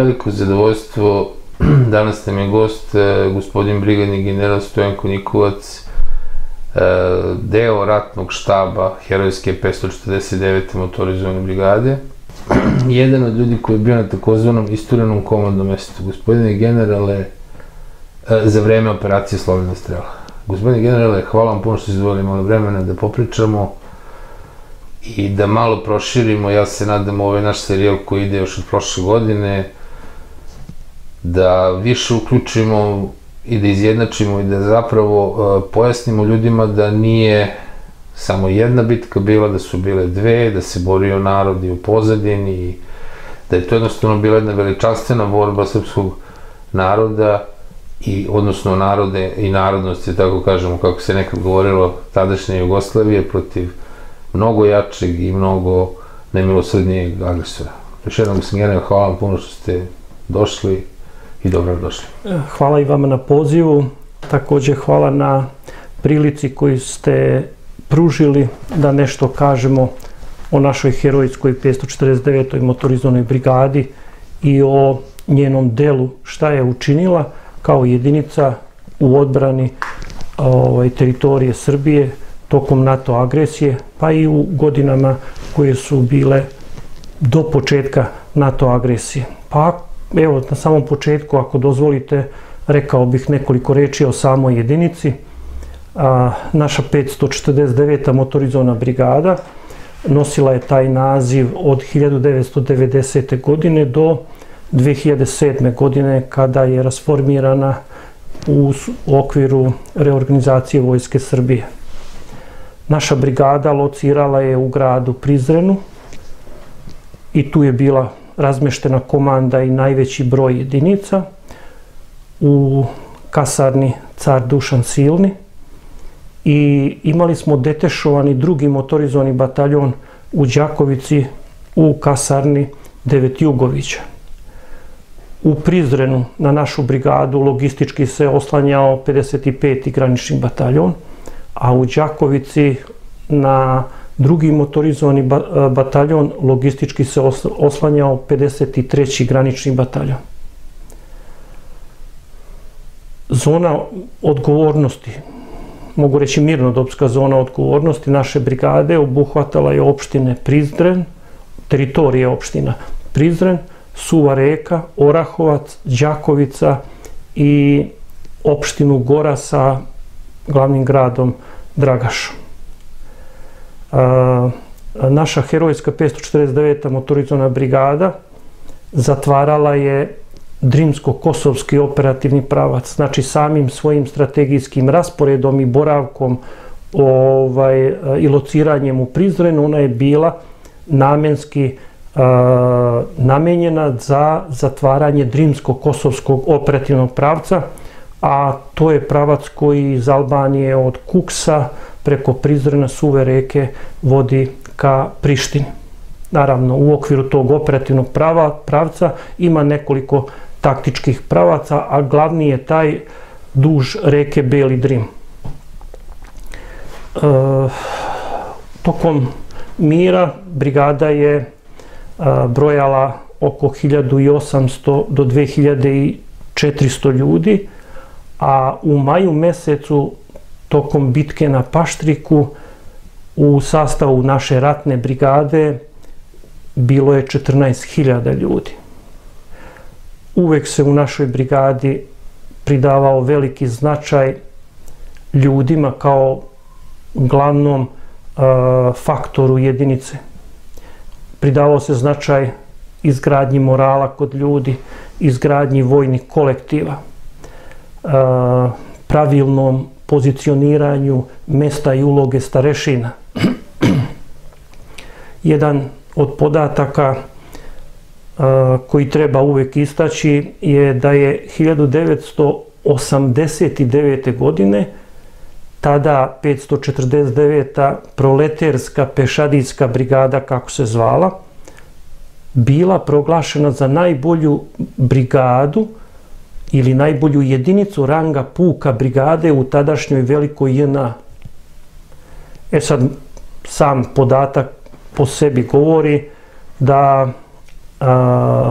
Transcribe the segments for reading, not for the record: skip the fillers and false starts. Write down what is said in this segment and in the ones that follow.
veliko zadovoljstvo. Danas nam je gost gospodin brigadni general Stojanko Nikolac, deo ratnog štaba herojske 549. motorizovane brigade. Jedan od ljudi koji je bio na takozvanom isturenom komandnom mestu. Gospodine generale, za vreme operacije Slovena strela. Gospodine generale, hvala vam puno što ste izdvojili malo vremena da popričamo i da malo proširimo, ja se nadam, ovaj naš serijal koji ide još od prošle godine, da više uključimo i da izjednačimo i da zapravo pojasnimo ljudima da nije samo jedna bitka bila, da su bile dve, da se borio narod i u pozadini i da je to jednostavno bila jedna veličanstvena borba srpskog naroda i odnosno narode i narodnosti, tako kažemo, kako se nekad govorilo, tadašnje Jugoslavije protiv mnogo jačeg i mnogo nemilosrdnijeg agresora. Još jednom, gospodin general, hvala vam puno što ste došli i dobro došli. Hvala i vama na pozivu, također hvala na prilici koju ste pružili da nešto kažemo o našoj herojskoj 549. motorizovanoj brigadi i o njenom delu, šta je učinila kao jedinica u odbrani teritorije Srbije tokom NATO agresije, pa i u godinama koje su bile do početka NATO agresije. Pa evo, na samom početku, ako dozvolite, rekao bih nekoliko reči o samoj jedinici. Naša 549. motorizovana brigada nosila je taj naziv od 1990. godine do 2007. godine kada je rasformirana u okviru reorganizacije Vojske Srbije. Naša brigada locirala je u gradu Prizrenu i tu je bila razmeštena komanda i najveći broj jedinica u kasarni Car Dušan Silni i imali smo detešovani drugi motorizovani bataljon u Đakovici u kasarni 9 Jugovića. U Prizrenu na našu brigadu logistički se oslanjao 55. granični bataljon, a u Đakovici na drugi motorizovani bataljon logistički se oslanjao 53. granični bataljon. Zona odgovornosti, mogu reći mirnodopska zona odgovornosti naše brigade obuhvatala je opštine Prizren, teritorije opština Prizren, Suva Reka, Orahovac, Đakovica i opštinu Gora sa glavnim gradom Dragašom. Naša herojska 549. motorizovana brigada zatvarala je Drimsko-Kosovski operativni pravac, znači samim svojim strategijskim rasporedom i boravkom i lociranjem u Prizrenu, ona je bila namenski namenjena za zatvaranje Drimsko-Kosovskog operativnog pravca, a to je pravac koji iz Albanije od Kuksa preko Prizrena, Suve Reke vodi ka Prištini. Naravno, u okviru tog operativnog pravca ima nekoliko taktičkih pravaca, a glavni je taj duž reke Beli Drim. Tokom mira brigada je brojala oko 1800 do 2400 ljudi, a u maju mesecu tokom bitke na Paštriku u sastavu naše ratne brigade bilo je 14.000 ljudi. Uvek se u našoj brigadi pridavao veliki značaj ljudima kao glavnom faktoru jedinice. Pridavao se značaj izgradnji morala kod ljudi, izgradnji vojnih kolektiva, pravilnom pozicioniranju mesta i uloge starešina. Jedan od podataka koji treba uvek istaći je da je 1989. godine tada 549. proleterska pešadijska brigada, kako se zvala, bila proglašena za najbolju brigadu ili najbolju jedinicu ranga puka brigade u tadašnjoj velikoj JNA. Sad, sam podatak po sebi govori da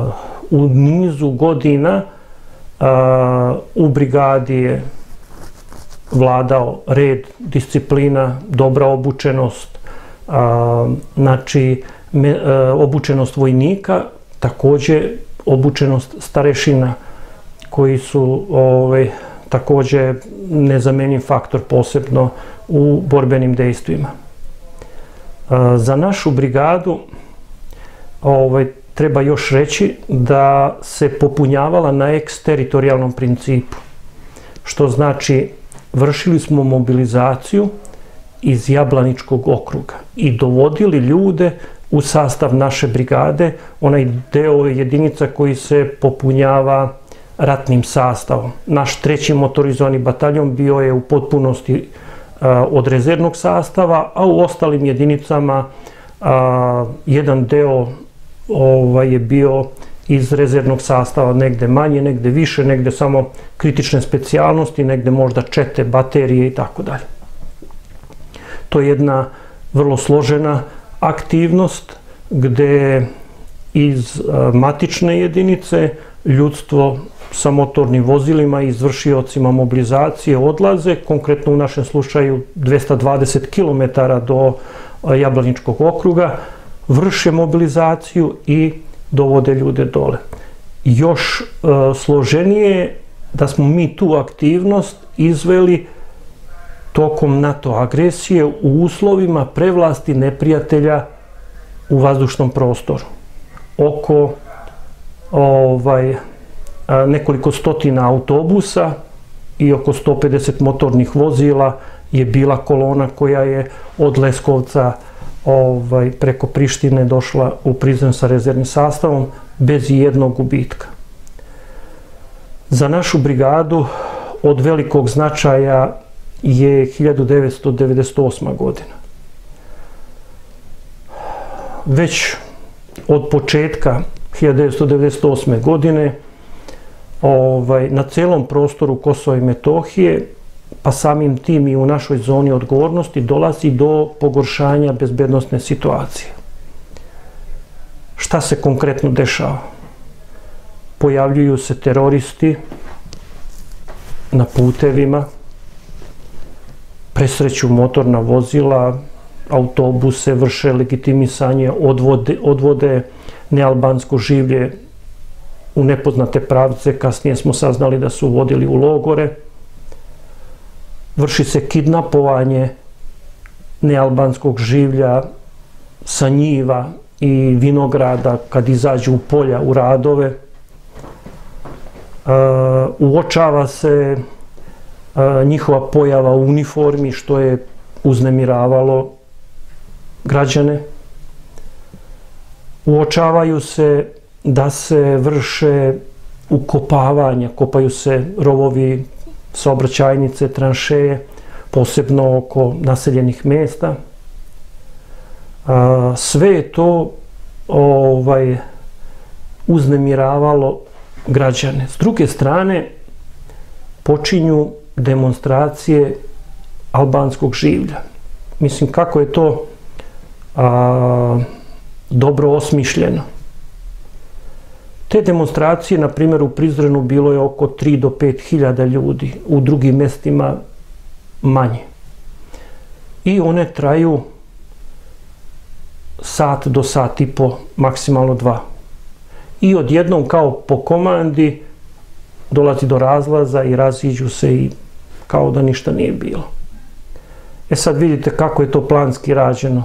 u nizu godina u brigadi je vladao red, disciplina, dobra obučenost, znači obučenost vojnika, također obučenost starešina koji su također nezamenjiv faktor posebno u borbenim dejstvima. Za našu brigadu treba još reći da se popunjavala na eksteritorijalnom principu, što znači vršili smo mobilizaciju iz Jablaničkog okruga i dovodili ljude u sastav naše brigade, onaj deo jedinica koji se popunjava ratnim sastavom. Naš 3. motorizovani bataljon bio je u potpunosti od rezervnog sastava, a u ostalim jedinicama jedan deo je bio iz rezervnog sastava, negde manje, negde više, negde samo kritične specijalnosti, negde možda čete, baterije i tako dalje. To je jedna vrlo složena aktivnost gde iz matične jedinice ljudstvo sa motornim vozilima i izvršiocima mobilizacije odlaze, konkretno u našem slučaju 220 km do Jablaničkog okruga, vrše mobilizaciju i dovode ljude dole. Još složenije je da smo mi tu aktivnost izveli tokom NATO agresije u uslovima prevlasti neprijatelja u vazdušnom prostoru. Oko nekoliko stotina autobusa i oko 150 motornih vozila je bila kolona koja je od Leskovca preko Prištine došla u Prizren sa rezervnim sastavom bez jednog gubitka. Za našu brigadu od velikog značaja je 1998. godina. Već od početka 1998. godine na celom prostoru Kosova i Metohije, pa samim tim i u našoj zoni odgovornosti, dolazi do pogoršanja bezbednosne situacije. Šta se konkretno dešava? Pojavljuju se teroristi na putevima, presreću motorna vozila, autobuse, vrše legitimisanje, odvode nealbansko življe u nepoznate pravce, kasnije smo saznali da su vodili u logore. Vrši se kidnapovanje nealbanskog življa sa njiva i vinograda kad izađu u polja, u radove. Uočava se njihova pojava u uniformi, što je uznemiravalo građane. Uočavaju se da se vrše ukopavanja, kopaju se rovovi, saobraćajnice, tranšeje, posebno oko naseljenih mesta. Sve je to uznemiravalo građane. S druge strane, počinju demonstracije albanskog življa. Mislim, kako je to dobro osmišljeno. Te demonstracije, na primjer, u Prizrenu bilo je oko 3 do 5 hiljada ljudi, u drugim mestima manje. I one traju sat do sat i po, maksimalno 2. I odjednom, kao po komandi, dolazi do razlaza i raziđu se i kao da ništa nije bilo. E sad vidite kako je to planski rađeno.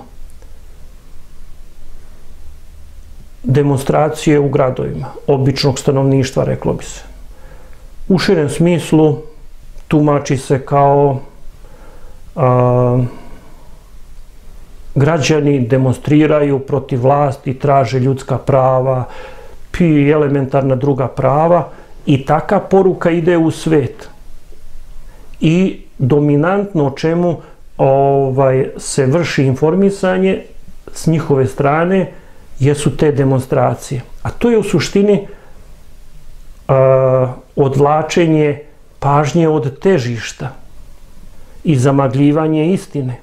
Demonstracije u gradovima, običnog stanovništva, reklo bi se. U širem smislu tumači se kao građani demonstriraju protiv vlasti, traže ljudska prava i elementarna druga prava, i taka poruka ide u svet. I dominantno o čemu se vrši informisanje s njihove strane jesu te demonstracije. A to je u suštini odvlačenje pažnje od težišta i zamagljivanje istine.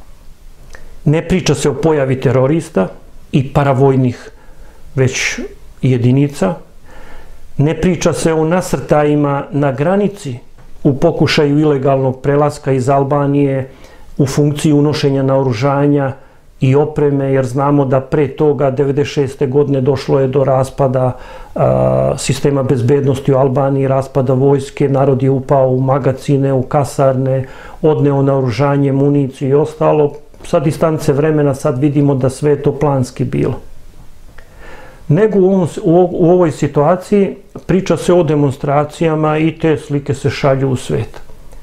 Ne priča se o pojavi terorista i paravojnih, već jedinica, ne priča se o nasrtajima na granici u pokušaju ilegalnog prelaska iz Albanije u funkciji unošenja naoružanja i opreme, jer znamo da pre toga 1996. godine došlo je do raspada sistema bezbednosti u Albaniji, raspada vojske, narod je upao u magacine, u kasarne, odneo naoružanje, municiju i ostalo. Sa distance vremena sad vidimo da sve je to planski bilo. Nego u ovoj situaciji priča se o demonstracijama i te slike se šalju u svet.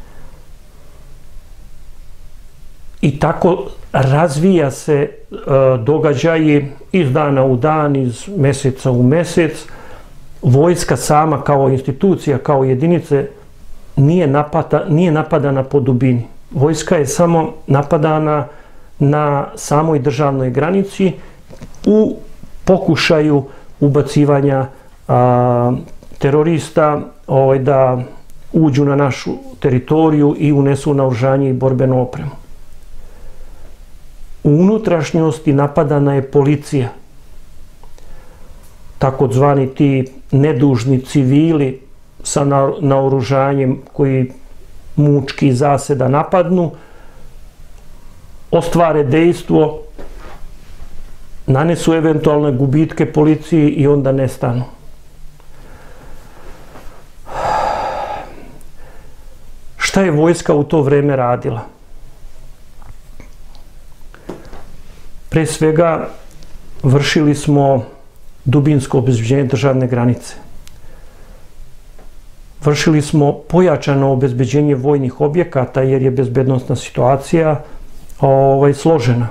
I tako razvija se događaji iz dana u dan, iz meseca u mesec. Vojska sama kao institucija, kao jedinice nije napadana po dubini. Vojska je samo napadana na samoj državnoj granici u pokušaju ubacivanja terorista da uđu na našu teritoriju i unesu naoružanje i borbenu opremu. U unutrašnjosti napadana je policija, takozvani ti nedužni civili sa naoružanjem koji mučki i zaseda napadnu, ostvare dejstvo, nanesu eventualne gubitke policiji i onda nestanu. Šta je vojska u to vreme radila? Pre svega, vršili smo dubinsko obezbeđenje državne granice. Vršili smo pojačano obezbeđenje vojnih objekata jer je bezbednosna situacija složena.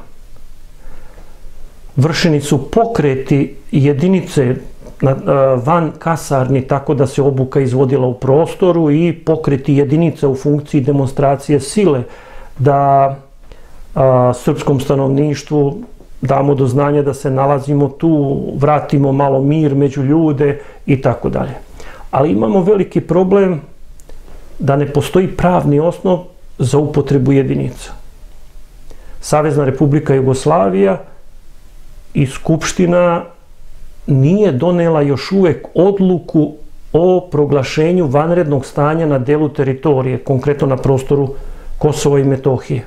Vršeni su pokreti jedinice van kasarni tako da se obuka izvodila u prostoru i pokreti jedinica u funkciji demonstracije sile da srpskom stanovništvu damo do znanja da se nalazimo tu, vratimo malo mir među ljude i tako dalje. Ali imamo veliki problem da ne postoji pravni osnov za upotrebu jedinica. Savezna Republika Jugoslavija i Skupština nije donela još uvek odluku o proglašenju vanrednog stanja na delu teritorije, konkretno na prostoru Kosova i Metohije.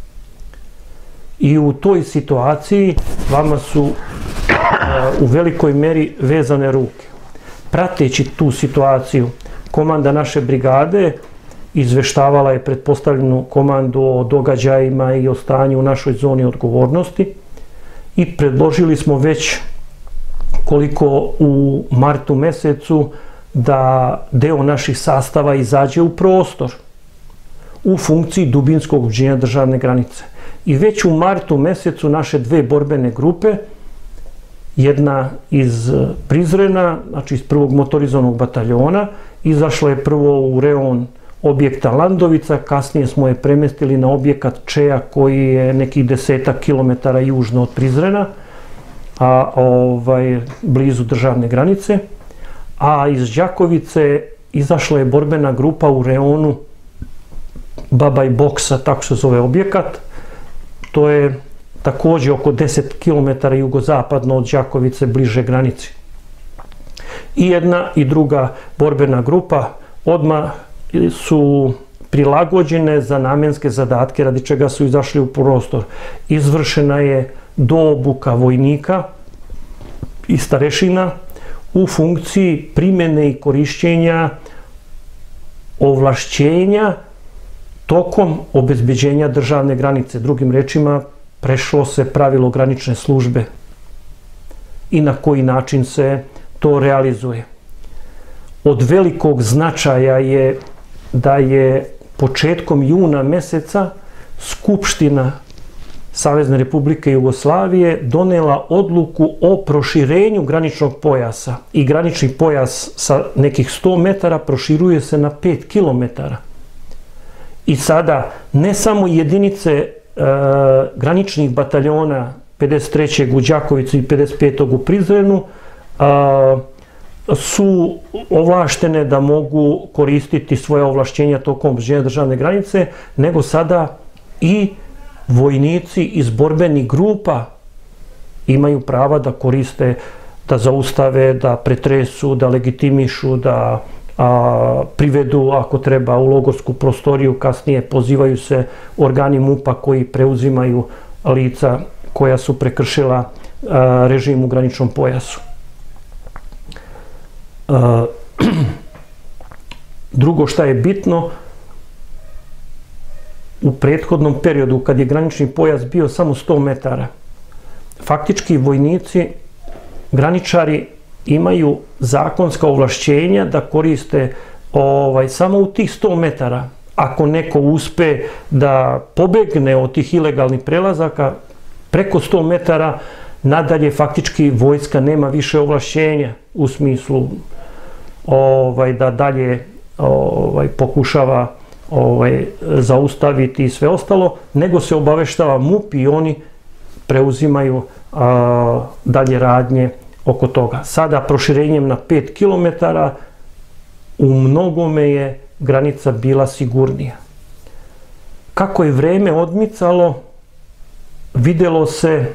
I u toj situaciji vama su u velikoj meri vezane ruke. Prateći tu situaciju, komanda naše brigade izveštavala je pretpostavljenu komandu o događajima i o stanju u našoj zoni odgovornosti i predložili smo već koliko u martu mesecu da deo naših sastava izađe u prostor u funkciji dubinskog obezbeđenja državne granice. I već u martu mesecu naše dve borbene grupe, jedna iz Prizrena, znači iz prvog motorizovanog bataljona, izašla je prvo u reon objekta Landovica, kasnije smo je premestili na objekat Čeja koji je nekih 10 kilometara južno od Prizrena, blizu državne granice, a iz Đakovice izašla je borbena grupa u reonu Babaj Boksa, tako se zove objekat. To je takođe oko 10 km jugozapadno od Đakovice, bliže granici. I jedna i druga borbena grupa odmah su prilagođene za namenske zadatke radi čega su izašli u prostor. Izvršena je doobuka vojnika i starešina u funkciji primjene i korišćenja ovlašćenja tokom obezbeđenja državne granice. Drugim rečima, prešlo se pravilo granične službe i na koji način se to realizuje. Od velikog značaja je da je početkom juna meseca Skupština Savezne Republike Jugoslavije donela odluku o proširenju graničnog pojasa i granični pojas sa nekih 100 metara proširuje se na 5 kilometara. I sada ne samo jedinice graničnih bataljona 53. u Đakovici i 55. u Prizrenu su ovlaštene da mogu koristiti svoje ovlašćenja tokom obezbeđenja državne granice, nego sada i vojnici iz borbenih grupa imaju prava da koriste da zaustave, da pretresu, da legitimišu, da privedu ako treba u logorsku prostoriju, kasnije pozivaju se organi MUP-a koji preuzimaju lica koja su prekršila režim u graničnom pojasu. Drugo šta je bitno, u prethodnom periodu kad je granični pojas bio samo 100 metara, faktički vojnici, graničari imaju zakonska ovlašćenja da koriste samo u tih 100 metara. Ako neko uspe da pobegne od tih ilegalnih prelazaka, preko 100 metara nadalje faktički vojska nema više ovlašćenja u smislu da dalje pokušava zaustaviti i sve ostalo, nego se obaveštava MUP i oni preuzimaju dalje radnje oko toga. Sada proširenjem na 5 km u mnogome je granica bila sigurnija. Kako je vreme odmicalo, vidjelo se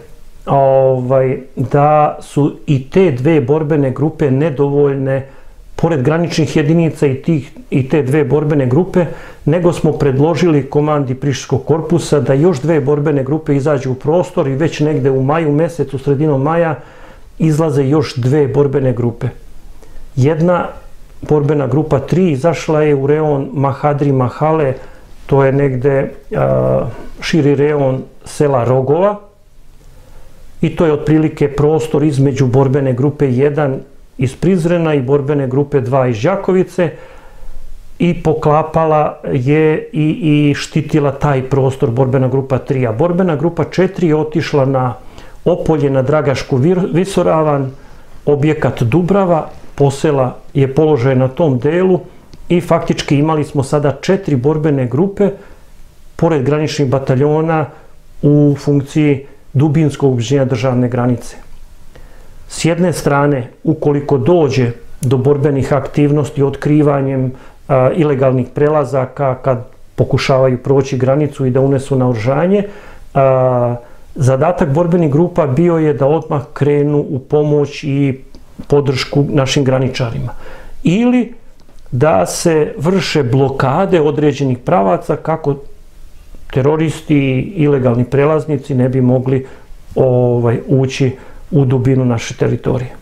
da su i te dve borbene grupe nedovoljne, pored graničnih jedinica i te dve borbene grupe, nego smo predložili komandi Prištinskog korpusa da još dve borbene grupe izađu u prostor i već negde u maju mesecu, sredinom maja, izlaze još dve borbene grupe. Jedna borbena grupa 3 izašla je u reon Mahadri Mahale, to je negde širi reon sela Rogova, i to je otprilike prostor između borbene grupe 1 iz Prizrena i borbene grupe 2 iz Đakovice, i poklapala je i štitila taj prostor borbena grupa 3. A borbena grupa 4 je otišla na Opolje, na Dragašku visoravan, objekat Dubrava, posela je položaj na tom delu i faktički imali smo sada 4 borbene grupe pored graničnih bataljona u funkciji dubinskog ubezbeđenja državne granice. S jedne strane, ukoliko dođe do borbenih aktivnosti otkrivanjem ilegalnih prelazaka kad pokušavaju proći granicu i da unesu naoružanje, zadatak borbenih grupa bio je da odmah krenu u pomoć i podršku našim graničarima. Ili da se vrše blokade određenih pravaca kako teroristi i ilegalni prelaznici ne bi mogli ući u dubinu naše teritorije.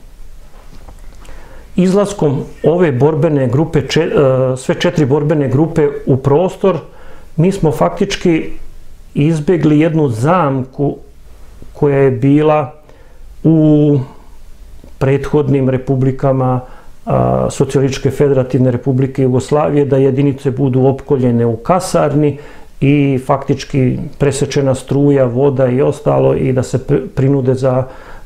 Izlaskom ove borbene grupe, sve 4 borbene grupe u prostor, mi smo faktički izbjegli jednu zamku koja je bila u prethodnim republikama Socijalističke federativne republike Jugoslavije, da jedinice budu opkoljene u kasarni i faktički presečena struja, voda i ostalo, i da se prinude za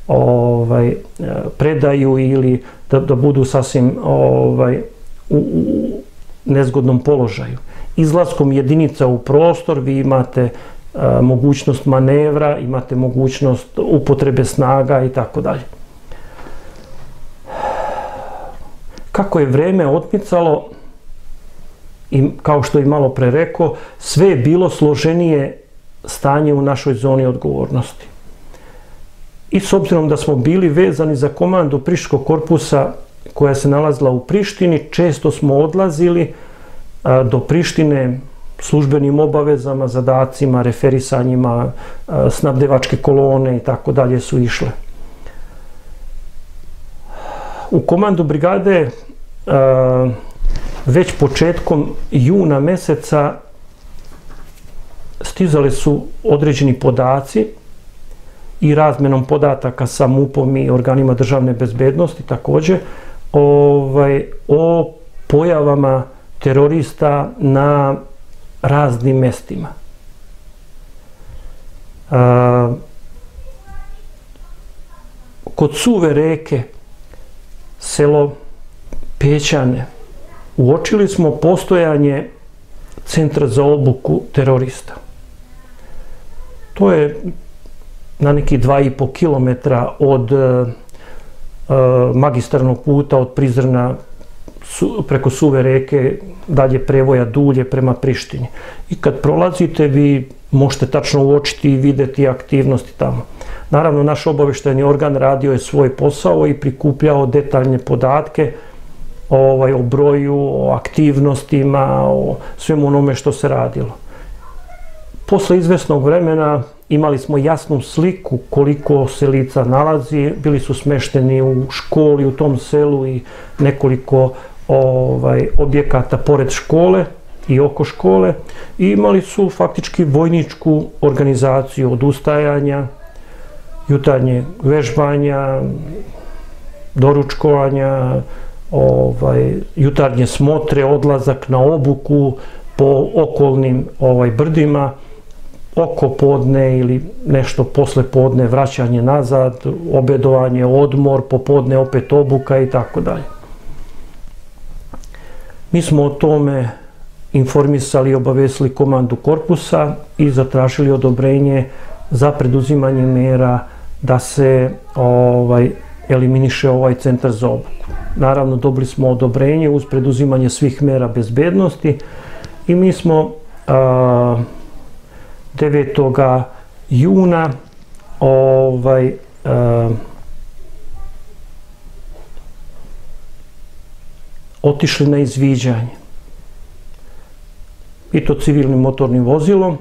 predaju ili da budu sasvim u nezgodnom položaju. Izlaskom jedinica u prostor vi imate mogućnost manevra, imate mogućnost upotrebe snaga i tako dalje. Kako je vreme odmicalo, i kao što je malo pre rekao, sve je bilo složenije stanje u našoj zoni odgovornosti. I s obzirom da smo bili vezani za komandu Prištinskog korpusa koja se nalazila u Prištini, često smo odlazili do Prištine službenim obavezama, zadacima, referisanjima, snabdevačke kolone i tako dalje su išle. U komandu brigade već početkom juna meseca stizali su određeni podaci i razmenom podataka sa MUP-om i organima državne bezbednosti također o pojavama terorista na raznim mestima. Kod Suve reke, selo Pećane, uočili smo postojanje centra za obuku terorista. To je na neki 2,5 km od magistarnog puta od Prizrena preko Suve reke, dalje prevoja Dulje prema Prištini. I kad prolazite, vi možete tačno uočiti i videti aktivnosti tamo. Naravno, naš obavještajni organ radio je svoj posao i prikupljao detaljne podatke o broju, o aktivnostima, o svemu onome što se radilo. Posle izvesnog vremena imali smo jasnu sliku koliko se lica nalazi, bili su smešteni u školi u tom selu i nekoliko objekata pored škole i oko škole i imali su faktički vojničku organizaciju od ustajanja, jutarnjeg vežbanja, doručkovanja, jutarnje smotre, odlazak na obuku po okolnim brdima, oko podne ili nešto posle podne, vraćanje nazad, obedovanje, odmor, popodne opet obuka i tako dalje. Mi smo o tome informisali i obavestili komandu korpusa i zatražili odobrenje za preduzimanje mera da se eliminiše ovaj centar za obuku. Naravno, dobili smo odobrenje uz preduzimanje svih mera bezbednosti i mi smo 9. juna otišli na izviđanje. I to civilnim motornim vozilom.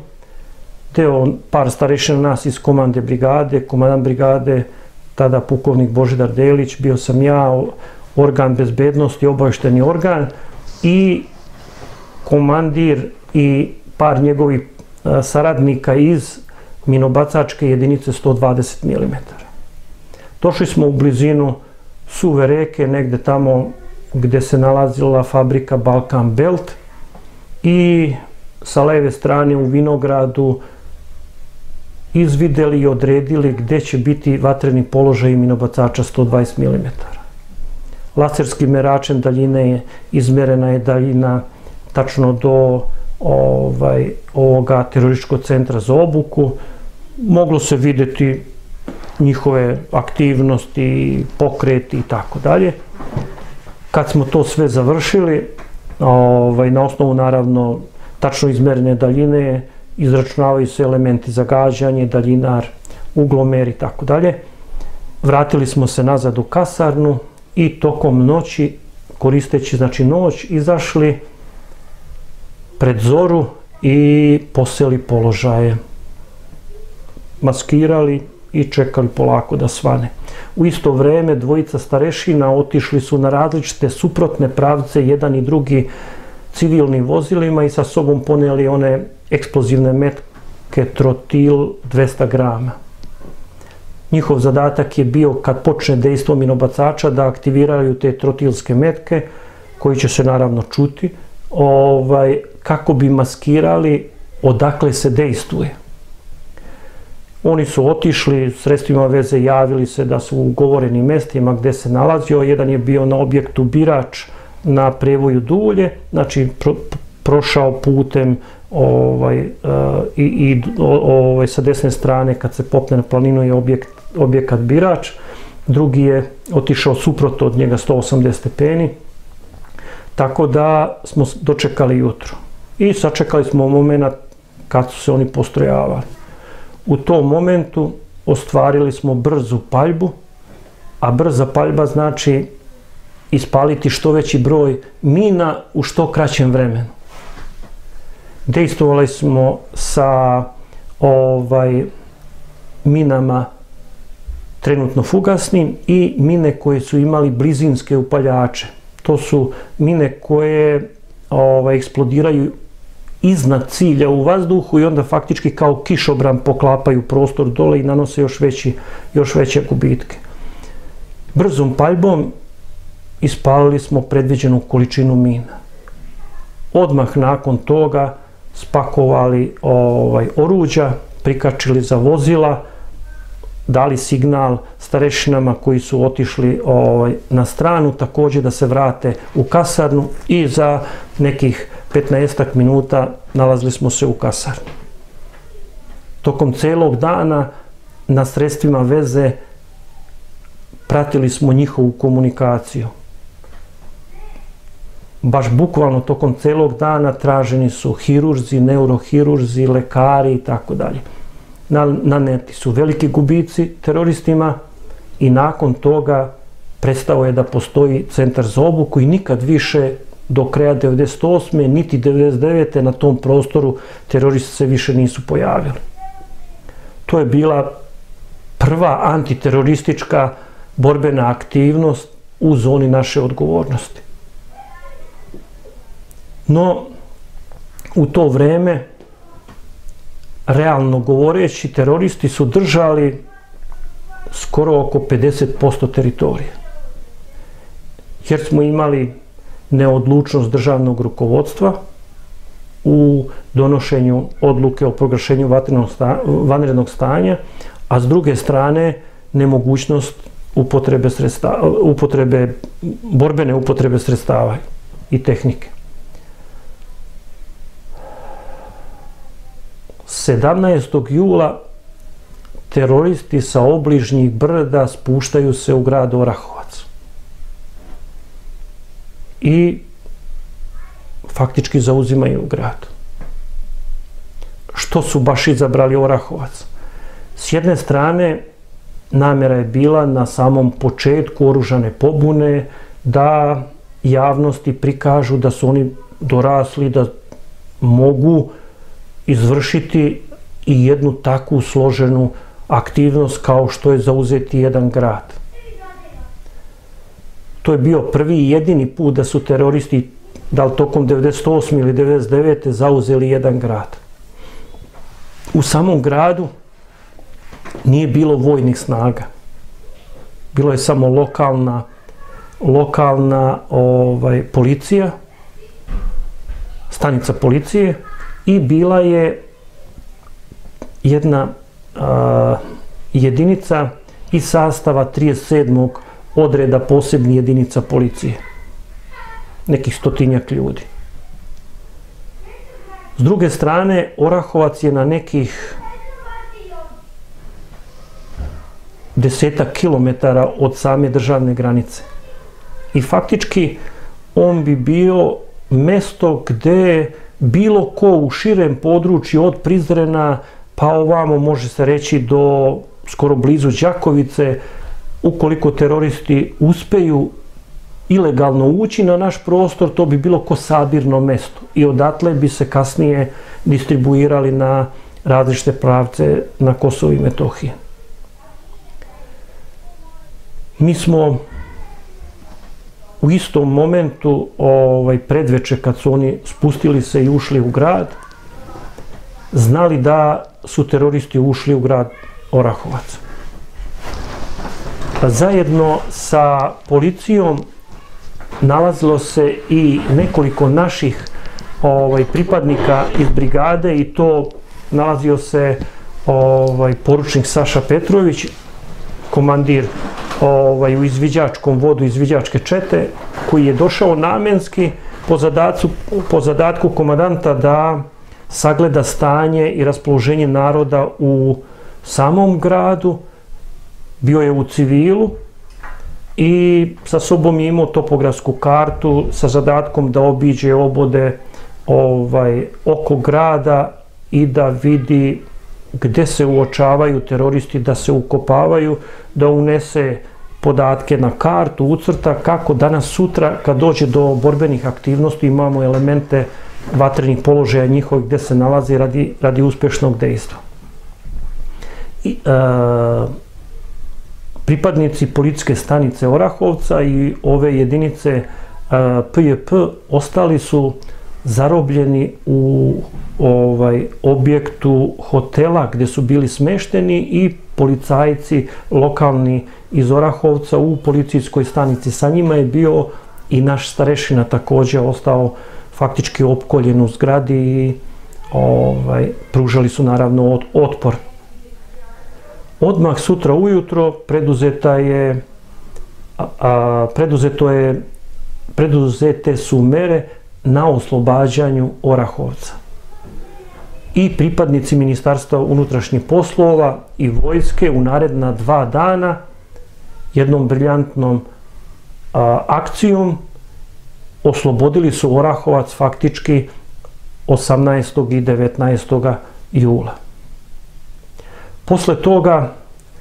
Par starešina nas iz komande brigade, komandant brigade, tada pukovnik Božidar Delić, bio sam ja, organ bezbednosti, obavještajni organ i komandir i par njegovih saradnika iz minobacačke jedinice 120 mm. Došli smo u blizinu Suve reke, negde tamo gde se nalazila fabrika Balkan Belt i sa leve strane u vinogradu izvideli i odredili gde će biti vatreni položaj minobacača 120 mm. Laserskim meračem daljine izmerena je daljina tačno do ovoga terorističkog centra za obuku. Moglo se videti njihove aktivnosti, pokreti i tako dalje. Kad smo to sve završili, na osnovu naravno tačno izmerene daljine, izračunavaju se elementi za gađanje, daljinar, uglomer i tako dalje. Vratili smo se nazad u kasarnu i tokom noći, koristeći znači noć, izašli pred zoru i poseli položaje. Maskirali i čekali polako da svane. U isto vreme dvojica starešina otišli su na različite suprotne pravce, jedan i drugi civilnim vozilima i sa sobom poneli one eksplozivne metke trotil 200 grama. Njihov zadatak je bio kad počne dejstvo minobacača da aktiviraju te trotilske metke koji će se naravno čuti kako bi maskirali odakle se dejstvuje. Oni su otišli, sredstvima veze javili se da su u ugovorenim mestima gde se nalazio. Jedan je bio na objektu Birač na prevoju Dulje, znači prošao putem i sa desne strane kad se popne na planinu je objekat Birač. Drugi je otišao suprotno od njega 180 stepeni. Tako da smo dočekali jutro i sačekali smo moment kad su se oni postrojavali. U tom momentu ostvarili smo brzu paljbu, a brza paljba znači ispaliti što veći broj mina u što kraćem vremenu. Dejstvovali smo sa minama trenutno fugasnim i mine koje su imali blizinske upaljače. To su mine koje eksplodiraju iznad cilja u vazduhu i onda faktički kao kišobran poklapaju prostor dole i nanose još veće gubitke. Brzom paljbom ispalili smo predviđenu količinu mina. Odmah nakon toga spakovali oruđa, prikačili za vozila, dali signal starešinama koji su otišli na stranu, također da se vrate u kasarnu i za nekih 15 minuta nalazili smo se u kasarni. Tokom celog dana na sredstvima veze pratili smo njihovu komunikaciju. Baš bukvalno tokom celog dana traženi su hirurzi, neurohirurzi, lekari i tako dalje. naneti su veliki gubici teroristima i nakon toga prestao je da postoji centar za obuku i nikad više do kraja 98. niti 99. na tom prostoru teroristi se više nisu pojavili. To je bila prva antiteroristička borbena aktivnost u zoni naše odgovornosti. No, u to vreme, realno govoreći, teroristi su držali skoro oko 50% teritorije. Jer smo imali neodlučnost državnog rukovodstva u donošenju odluke o proglašenju vanrednog stanja, a s druge strane nemogućnost borbene upotrebe sredstava i tehnike. 17. jula teroristi sa obližnjih brda spuštaju se u grad Orahovac i faktički zauzimaju grad. Što su baš izabrali Orahovac? S jedne strane, namjera je bila na samom početku oružane pobune da javnosti prikažu da su oni dorasli, da mogu izvršiti i jednu takvu složenu aktivnost kao što je zauzeti jedan grad. To je bio prvi i jedini put da su teroristi, da li tokom 98. ili 99. zauzeli jedan grad. U samom gradu nije bilo vojnih snaga. Bilo je samo lokalna policija, stanica policije, i bila je jedna jedinica iz sastava 37. odreda posebnih jedinica policije. Nekih 100-tinjak ljudi. S druge strane, Orahovac je na nekih 10 kilometara od same državne granice. I faktički on bi bio mesto gde bilo ko u širem području od Prizrena pa ovamo, može se reći, do skoro blizu Đakovice, ukoliko teroristi uspeju ilegalno ući na naš prostor, to bi bilo ko sabirno mesto i odatle bi se kasnije distribuirali na različite pravce na Kosovo i Metohiji. Mi smo u istom momentu, predveče kad su oni spustili se i ušli u grad, znali da su teroristi ušli u grad Orahovac. Zajedno sa policijom nalazilo se i nekoliko naših pripadnika iz brigade, i to nalazio se poručnik Saša Petrović, komandir u izviđačkom vodu izviđačke čete, koji je došao namenski po zadatku komandanta da sagleda stanje i raspoloženje naroda u samom gradu. Bio je u civilu i sa sobom je imao topografsku kartu sa zadatkom da obiđe obode oko grada i da vidi gde se uočavaju teroristi, da se ukopavaju, da unese podatke na kartu, ucrta kako danas sutra kad dođe do borbenih aktivnosti imamo elemente vatrenih položaja njihovih gde se nalazi radi uspešnog dejstva. Pripadnici policijske stanice Orahovca i ove jedinice PJP ostali su zarobljeni u objektu hotela gde su bili smešteni i policajci lokalni iz Orahovca u policijskoj stanici. Sa njima je bio i naš starešina, takođe ostao faktički opkoljen u zgradi i pružali su naravno otpor. Odmah sutra ujutro preduzete su mere na oslobađanju Orahovca. I pripadnici Ministarstva unutrašnjih poslova i vojske u naredna 2 dana jednom briljantnom akcijom oslobodili su Orahovac faktički 18. i 19. jula. Posle toga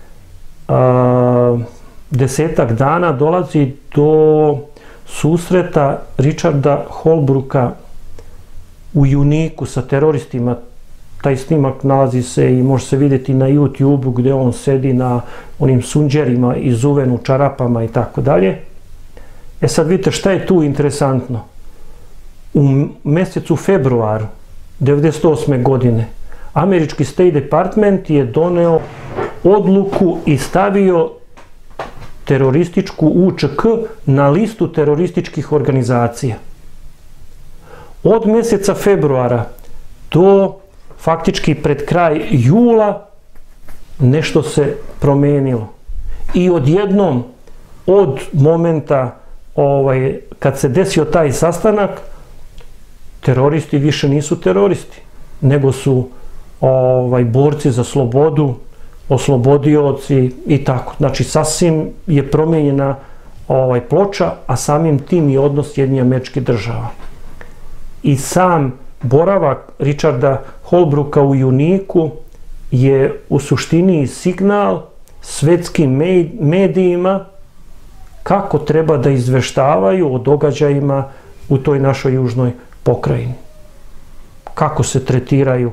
10-ak dana dolazi do susreta Richarda Holbrooka u Juniku sa teroristima. Taj snimak nalazi se i može se vidjeti na YouTube-u gdje on sedi na onim sunđerima i zuvenu čarapama i tako dalje. E sad vidite šta je tu interesantno. U mjesecu februaru 1998. godine američki State Department je doneo odluku i stavio terorističku UČK na listu terorističkih organizacija. Od mjeseca februara do faktički pred kraj jula nešto se promijenilo. I odjednom, od momenta kad se desio taj sastanak, teroristi više nisu teroristi, nego su borci za slobodu, oslobodioci i tako. Znači, sasvim je promijenjena ploča, a samim tim i odnos Sjedinjenih Američkih Država. I sam boravak Richarda Holbrooka u Juniku je u suštini signal svetskim medijima kako treba da izveštavaju o događajima u toj našoj južnoj pokrajini. Kako se tretiraju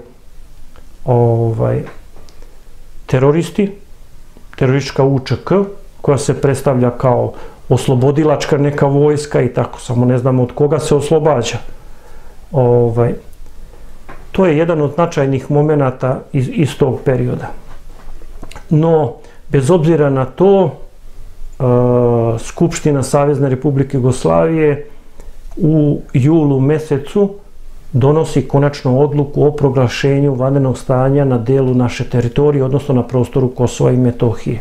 teroristi, teroristička UČK, koja se predstavlja kao oslobodilačka neka vojska i tako, samo ne znamo od koga se oslobađa. To je jedan od značajnih momenata iz tog perioda. No, bez obzira na to, Skupština Savezne Republike Jugoslavije u julu mesecu donosi konačnu odluku o proglašenju vanrednog stanja na delu naše teritorije, odnosno na prostoru Kosova i Metohije.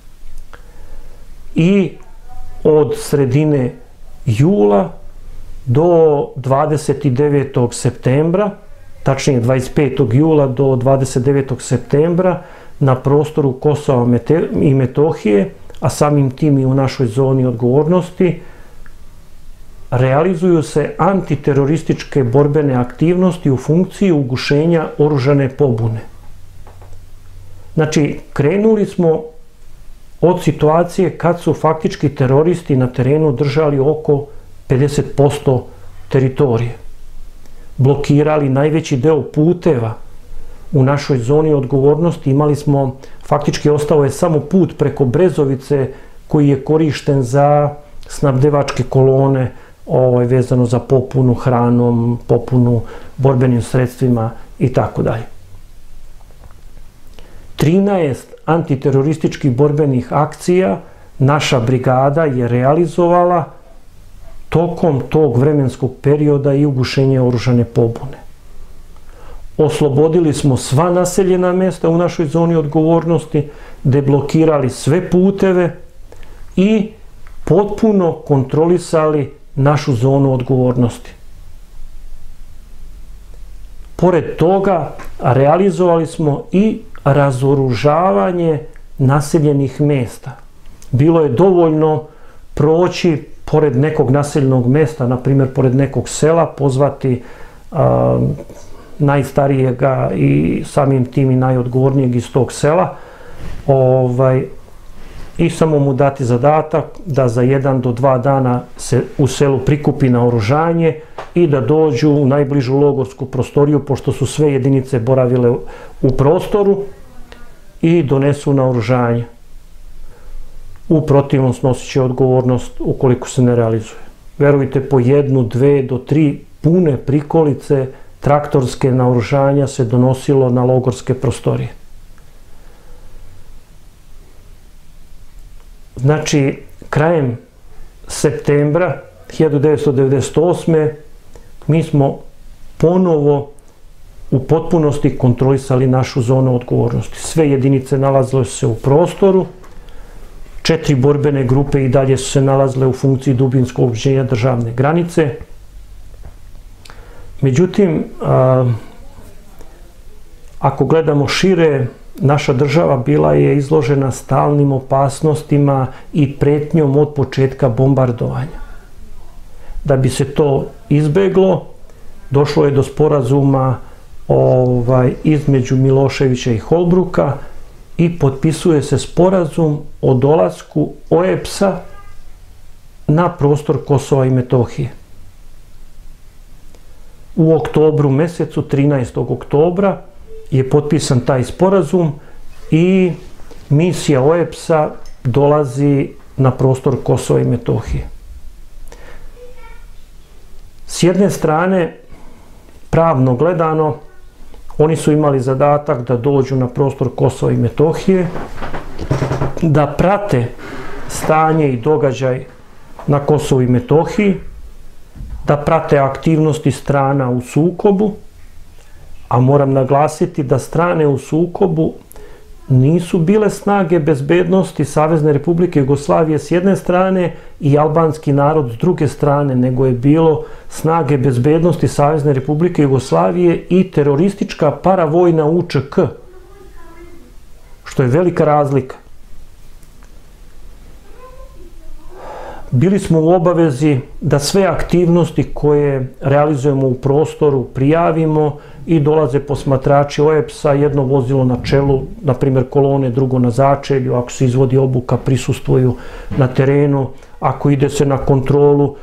I od sredine jula do 29. septembra, tačnije 25. jula do 29. septembra, na prostoru Kosova i Metohije, a samim tim i u našoj zoni odgovornosti, realizuju se antiterorističke borbene aktivnosti u funkciji ugušenja oružane pobune. Znači, krenuli smo od situacije kad su faktički teroristi na terenu držali oko 50% teritorije. Blokirali najveći deo puteva u našoj zoni odgovornosti. Imali smo, faktički ostao je samo put preko Brezovice koji je korišten za snabdevačke kolone, vezano za popunu hranom, popunu borbenim sredstvima i tako dalje. 13 antiterorističkih borbenih akcija naša brigada je realizovala tokom tog vremenskog perioda i ugušenje oružane pobune. Oslobodili smo sva naseljena mjesta u našoj zoni odgovornosti, deblokirali sve puteve i potpuno kontrolisali našu zonu odgovornosti. Pored toga, realizovali smo i razoružavanje naseljenih mjesta. Bilo je dovoljno proći pored nekog naseljenog mjesta, na primjer pored nekog sela, pozvati najstarijega i samim tim i najodgovornijeg iz tog sela i samo mu dati zadatak da za 1 do 2 dana se u selu prikupi naoružanje i da dođu u najbližu logorsku prostoriju, pošto su sve jedinice boravile u prostoru, i donesu naoružanje. U protivnom snosit će odgovornost ukoliko se ne realizuje. Verujte, po 1, 2 do 3 pune prikolice traktorske naoružanja se donosilo na logorske prostorije. Znači, krajem septembra 1998. mi smo ponovo u potpunosti kontrolisali našu zonu odgovornosti. Sve jedinice nalazile su se u prostoru, 4 borbene grupe i dalje su se nalazile u funkciji dubinskog uređenja državne granice. Međutim, ako gledamo šire, naša država bila je izložena stalnim opasnostima i pretnjom od početka bombardovanja. Da bi se to izbeglo, došlo je do sporazuma između Miloševića i Holbrooka i potpisuje se sporazum o dolasku OEBS-a na prostor Kosova i Metohije. U oktobru mesecu, 13. oktobra, je potpisan taj sporazum i misija OEBS-a dolazi na prostor Kosova i Metohije. S jedne strane, pravno gledano, oni su imali zadatak da dođu na prostor Kosova i Metohije, da prate stanje i događaj na Kosovu i Metohiji, da prate aktivnosti strana u sukobu, a moram naglasiti da strane u sukobu nisu bile snage bezbednosti Savezne Republike Jugoslavije s jedne strane i albanski narod s druge strane, nego je bilo snage bezbednosti Savezne Republike Jugoslavije i teroristička paravojna UČK, što je velika razlika. Bili smo u obavezi da sve aktivnosti koje realizujemo u prostoru prijavimo i dolaze posmatrači OEBS-a, jedno vozilo na čelu, na primjer kolone, drugo na začelju, ako se izvodi obuka prisustvuju na terenu, ako ide se na kontrolu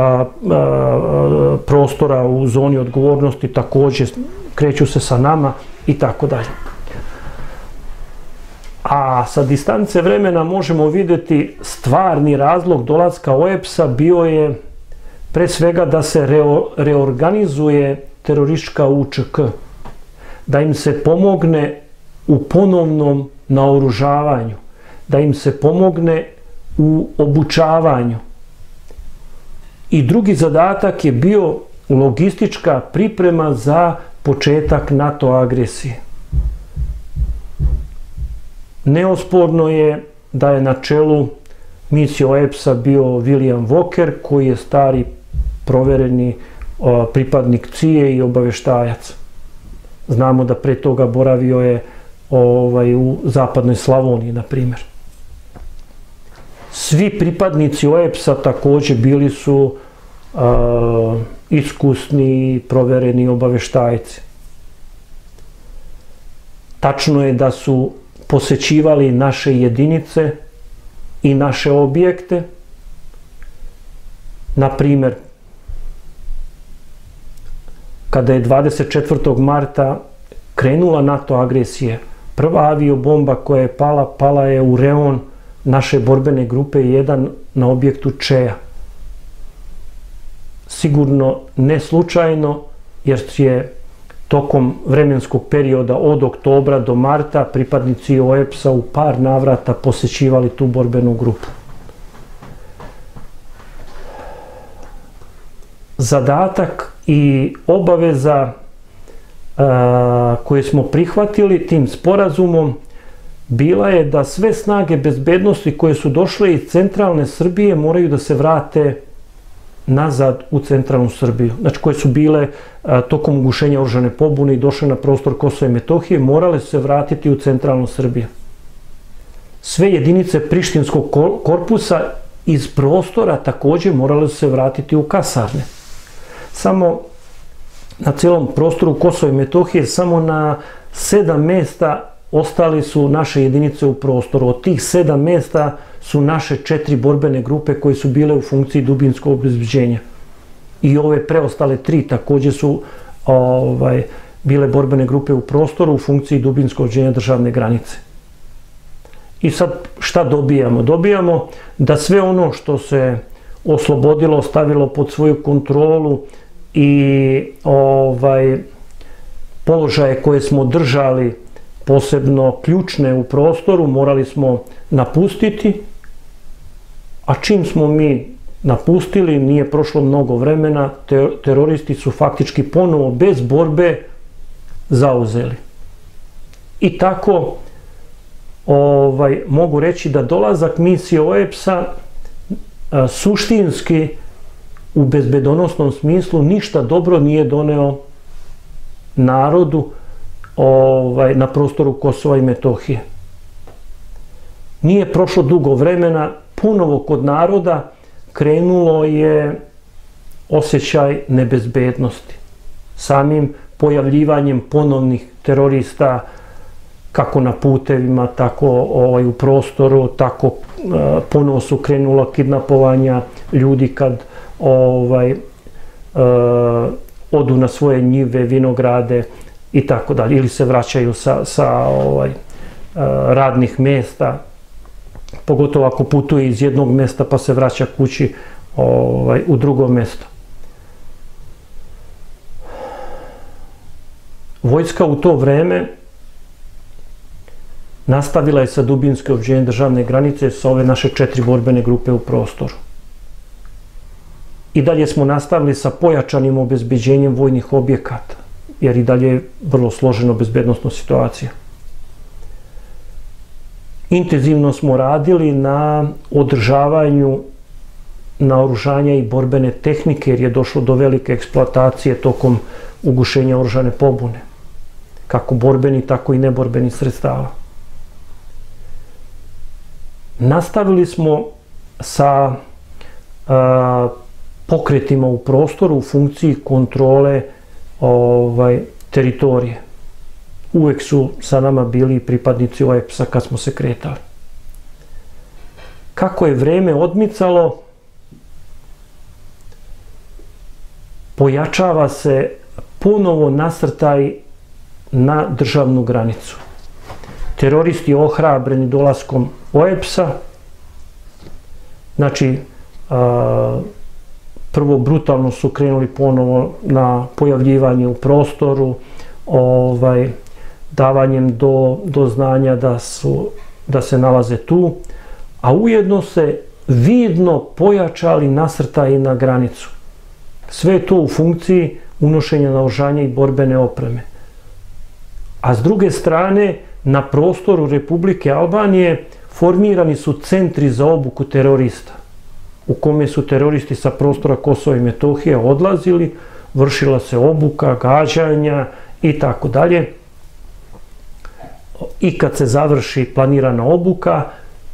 prostora u zoni odgovornosti također kreću se sa nama i tako dalje. A sa distance vremena možemo vidjeti stvarni razlog dolaska OEBS-a bio je pre svega da se reorganizuje teroristička UČK, da im se pomogne u ponovnom naoružavanju, da im se pomogne u obučavanju. I drugi zadatak je bio logistička priprema za početak NATO agresije. Neosporno je da je na čelu misije OEBS-a bio William Walker, koji je stari provereni pripadnik CIA i obaveštajac. Znamo da pre toga boravio je u zapadnoj Slavoniji, na primjer. Svi pripadnici OEBS-a također bili su iskusni i provereni obaveštajci. Tačno je da su posećivali naše jedinice i naše objekte. Na primjer, kada je 24. marta krenula NATO agresija, prva aviobomba koja je pala je u reon naše borbene grupe 1 na objektu Čeja. Sigurno ne slučajno, jer je tokom vremenskog perioda od oktobra do marta pripadnici OEBS-a u par navrata posećivali tu borbenu grupu. Zadatak i obaveza koje smo prihvatili tim sporazumom bila je da sve snage bezbednosti koje su došle iz centralne Srbije moraju da se vrate nazad u centralnu Srbiju. Znači, koje su bile tokom ugušenja oružane pobune i došle na prostor Kosova i Metohije, morale se vratiti u centralnu Srbiju. Sve jedinice Prištinskog korpusa iz prostora također morale se vratiti u kasarne. Samo na cijelom prostoru Kosova i Metohije, samo na 7 mjesta ostali su naše jedinice u prostoru. Od tih 7 mjesta su naše 4 borbene grupe koje su bile u funkciji dubinskog obezbeđenja. I ove preostale 3 također su bile borbene grupe u prostoru u funkciji dubinskog obezbeđenja državne granice. I sad šta dobijamo? Dobijamo da sve ono što se oslobodilo, stavilo pod svoju kontrolu i položaje koje smo držali posebno ključne u prostoru morali smo napustiti, a čim smo mi napustili, nije prošlo mnogo vremena, teroristi su faktički ponovo bez borbe zauzeli. I tako mogu reći da dolazak misije OEBS-a suštinski u bezbedonosnom smislu ništa dobro nije doneo narodu na prostoru Kosova i Metohije. Nije prošlo dugo vremena, ponovo kod naroda krenulo je osjećaj nebezbednosti. Samim pojavljivanjem ponovnih terorista kako na putevima, tako u prostoru, tako ponovo su krenula kidnapovanja ljudi kad odu na svoje njive, vinograde i tako dalje, ili se vraćaju sa radnih mjesta, pogotovo ako putuje iz jednog mjesta pa se vraća kući u drugo mjesto. Vojska u to vreme nastavila je sa dubinske opđenje državne granice sa ove naše 4 borbene grupe u prostoru. I dalje smo nastavili sa pojačanim obezbeđenjem vojnih objekata, jer i dalje je vrlo složena bezbednosna situacija. Intenzivno smo radili na održavanju naoružanja i borbene tehnike, jer je došlo do velike eksploatacije tokom ugušenja oružane pobune, kako borbeni, tako i neborbeni sredstava. Nastavili smo sa pokretima u prostoru u funkciji kontrole teritorije. Uvek su sa nama bili pripadnici OEBS-a kad smo se kretali. Kako je vreme odmicalo, pojačava se ponovo nasrtaj na državnu granicu. Teroristi ohrabreni dolaskom OEBS-a, znači prvo brutalno su krenuli ponovo na pojavljivanje u prostoru, davanjem do znanja da se nalaze tu, a ujedno se vidno pojačali nasrtaji na granicu. Sve je to u funkciji unošenja naoružanja i borbene opreme. A s druge strane, na prostoru Republike Albanije formirani su centri za obuku terorista, u kome su teroristi sa prostora Kosova i Metohije odlazili, vršila se obuka, gađanja i tako dalje. I kad se završi planirana obuka,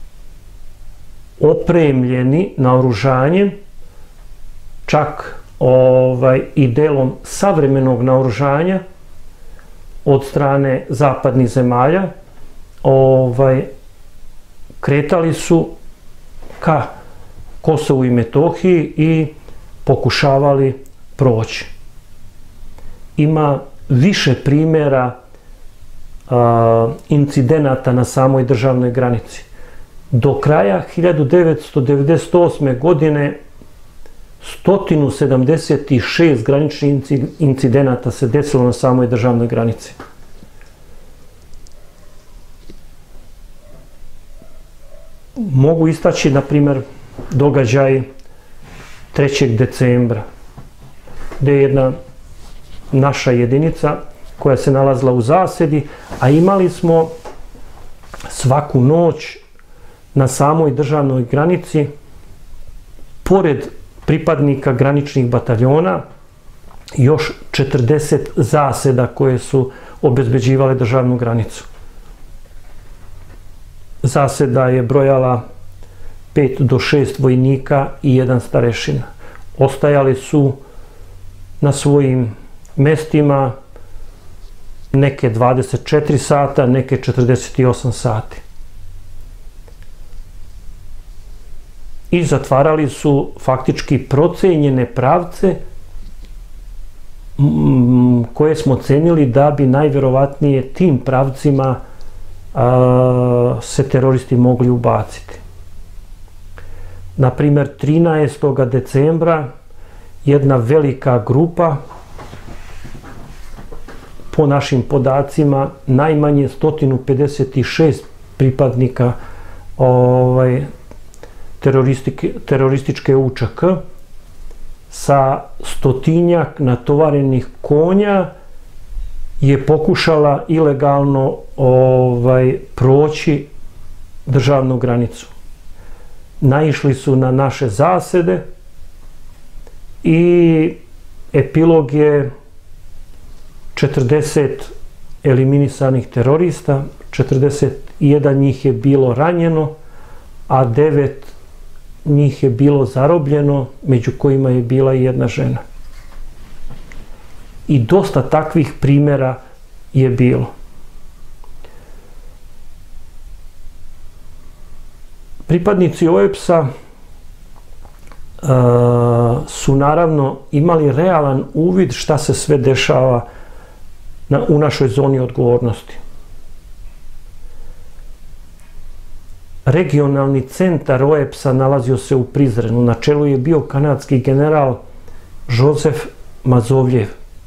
opremljeni naoružanjem, čak i delom savremenog naoružanja od strane zapadnih zemalja, kretali su ka Kosovu i Metohiji i pokušavali proći. Ima više primjera incidenata na samoj državnoj granici. Do kraja 1998. godine 176 graničnih incidenata se desilo na samoj državnoj granici. Mogu istaći, na primjer, događaj 3. decembra, gdje je jedna naša jedinica koja se nalazila u zasedi, a imali smo svaku noć na samoj državnoj granici, pored pripadnika graničnih bataljona, još 40 zaseda koje su obezbeđivale državnu granicu. Zaseda je brojala 5 do 6 vojnika i 1 starešina. Ostajali su na svojim mestima neke 24 sata, neke 48 sati. I zatvarali su faktički procenjene pravce koje smo cenili da bi najverovatnije tim pravcima se teroristi mogli ubaciti. Na primjer, 13. decembra jedna velika grupa, po našim podacima najmanje 156 pripadnika terorističke UČK sa 100-tinjak natovarenih konja je pokušala ilegalno proći državnu granicu. Naišli su na naše zasede i epilog je 40 eliminisanih terorista, 41 njih je bilo ranjeno, a 9 njih je bilo zarobljeno, među kojima je bila i jedna žena. I dosta takvih primjera je bilo. Pripadnici OEPS-a su naravno imali realan uvid šta se sve dešava u našoj zoni odgovornosti. Regionalni centar OEPS-a nalazio se u Prizrenu. Na čelu je bio kanadski general Josef Mazovljev.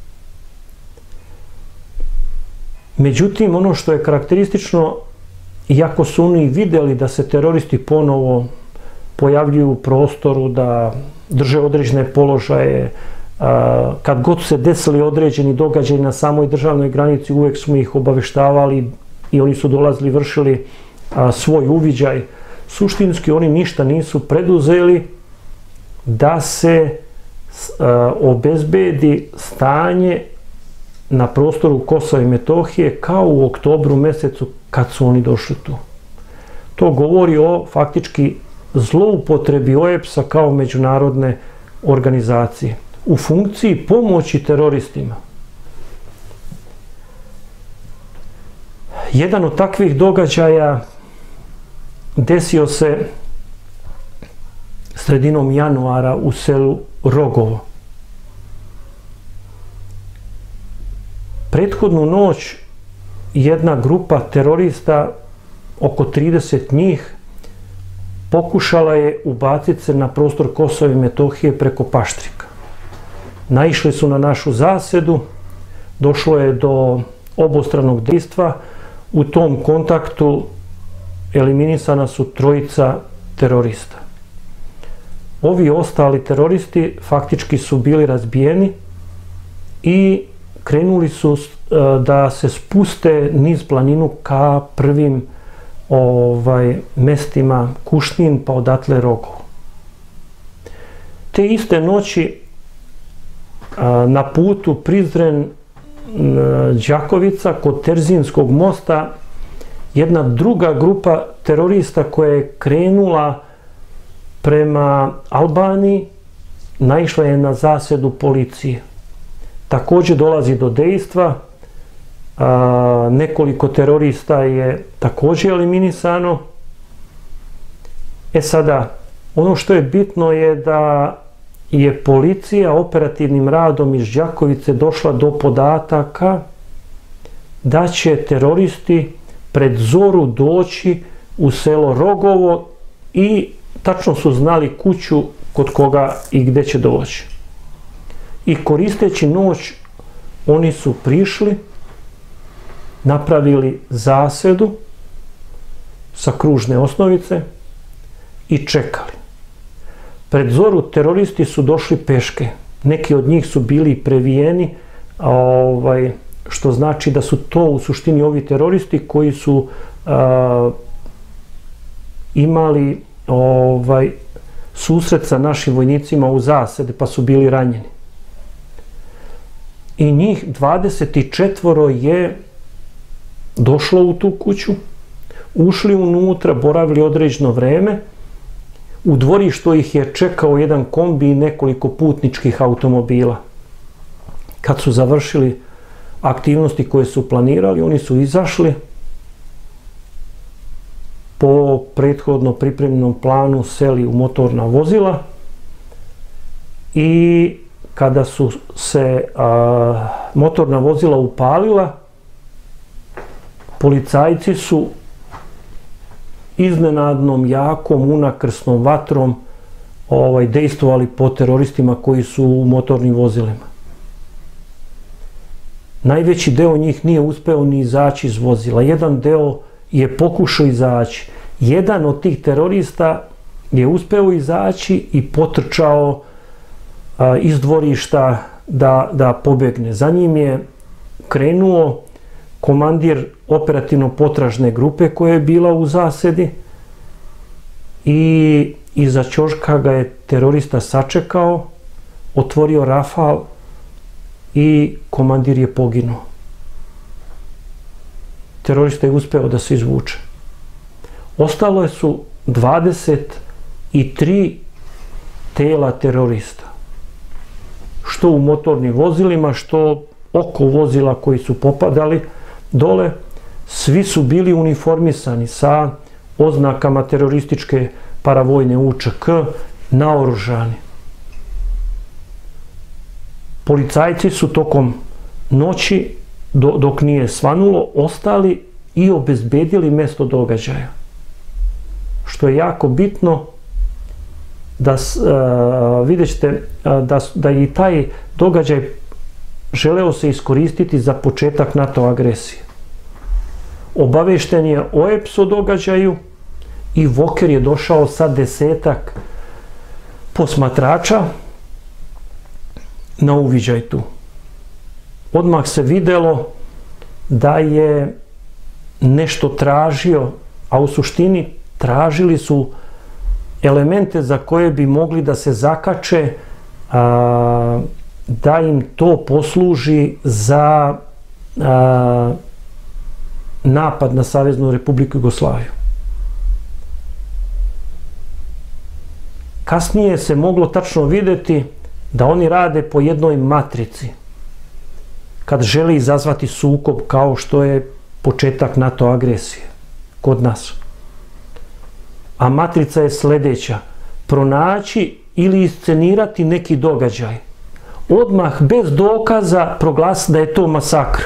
Međutim, ono što je karakteristično, iako su oni vidjeli da se teroristi ponovo pojavljuju u prostoru, da drže određene položaje, kad god se desili određeni događaj na samoj državnoj granici, uvijek smo ih obaveštavali i oni su dolazili, vršili svoj uviđaj. Suštinski oni ništa nisu preduzeli da se obezbedi stanje na prostoru Kosova i Metohije kao u oktobru mjesecu kad su oni došli tu. To govori o faktički zloupotrebi OEPS-a kao međunarodne organizacije u funkciji pomoći teroristima. Jedan od takvih događaja desio se sredinom januara u selu Rogovo. Prethodnu noć jedna grupa terorista, oko 30 njih, pokušala je ubaciti se na prostor Kosova i Metohije preko Paštrika. Naišli su na našu zasedu, došlo je do obostranog dejstva. U tom kontaktu eliminisana su 3 terorista. Ovi ostali teroristi faktički su bili razbijeni i krenuli su da se spuste niz planinu ka prvim mestima Kušnin pa odatle Rogovo. Te iste noći na putu Prizren-Đakovica kod Terzinskog mosta jedna druga grupa terorista koja je krenula prema Albaniji naišla je na zasedu policije. Također dolazi do dejstva, nekoliko terorista je također eliminisano. Sada, ono što je bitno je da je policija operativnim radom iz Đakovice došla do podataka da će teroristi pred zoru doći u selo Rogovo i tačno su znali kuću kod koga i gdje će doći. I koristeći noć oni su prišli, napravili zasedu sa kružne osnovice i čekali. Pred zoru teroristi su došli peške. Neki od njih su bili previjeni, što znači da su to u suštini ovi teroristi koji su imali susret sa našim vojnicima u zasedi pa su bili ranjeni. I njih 24 je došlo u tu kuću, ušli unutra, boravili određeno vreme. U dvorištu ih je čekao jedan kombi i nekoliko putničkih automobila. Kad su završili aktivnosti koje su planirali, oni su izašli po prethodno pripremljenom planu, seli u motorna vozila i kada su se motorna vozila upalila, policajci su iznenadnom, jakom, unakrsnom vatrom dejstvovali po teroristima koji su u motornim vozilima. Najveći deo njih nije uspeo ni izaći iz vozila. Jedan deo je pokušao izaći. Jedan od tih terorista je uspeo izaći i potrčao iz dvorišta da pobegne. Za njim je krenuo komandir operativno-potražne grupe koja je bila u zasedi i iza ćoška ga je terorista sačekao, otvorio rafal i komandir je poginuo. Terorista je uspeo da se izvuče. Ostalo su 23 tela terorista. Što u motornim vozilima, što oko vozila koji su popadali dole. Svi su bili uniformisani sa oznakama terorističke paravojne UČK, naoružani. Policajci su tokom noći, dok nije svanulo, ostali i obezbedili mesto događaja. Što je jako bitno, da vidjet ćete da i taj događaj želeo se iskoristiti za početak NATO agresije. Obavešten je OEPS o događaju i Voker je došao sa 10-ak posmatrača na uviđaj tu. Odmah se videlo da je nešto tražio, a u suštini tražili su elemente za koje bi mogli da se zakače, da im to posluži za napad na Saveznu Republiku Jugoslaviju. Kasnije se moglo tačno videti da oni rade po jednoj matrici kad žele izazvati sukob kao što je početak NATO agresije kod nas. A matrica je sledeća: pronaći ili iscenirati neki događaj, odmah bez dokaza proglasiti da je to masakr.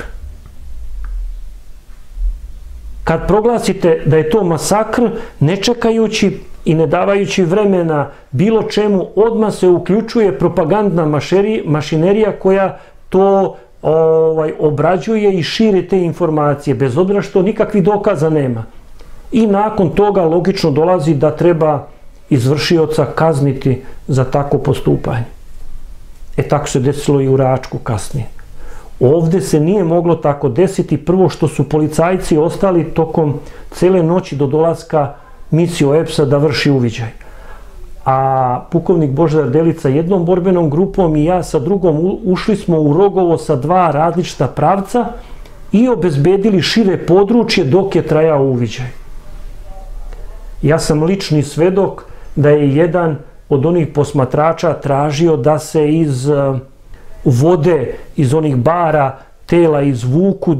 Kad proglasite da je to masakr, ne čekajući i ne davajući vremena bilo čemu, odmah se uključuje propagandna mašinerija koja to obrađuje i širi te informacije, bez obzira što nikakvih dokaza nema. I nakon toga logično dolazi da treba izvršioca kazniti za takvo postupanje. Tako se desilo i u Račku kasnije. Ovde se nije moglo tako desiti, prvo što su policajci ostali tokom cele noći do dolaska misije OEPS-a da vrši uviđaj. A pukovnik Božidar Delica jednom borbenom grupom i ja sa drugom ušli smo u Rogovo sa 2 različita pravca i obezbedili šire područje dok je trajao uviđaj. Ja sam lični svedok da je jedan od onih posmatrača tražio da se iz vode, iz onih bara, tela izvuku,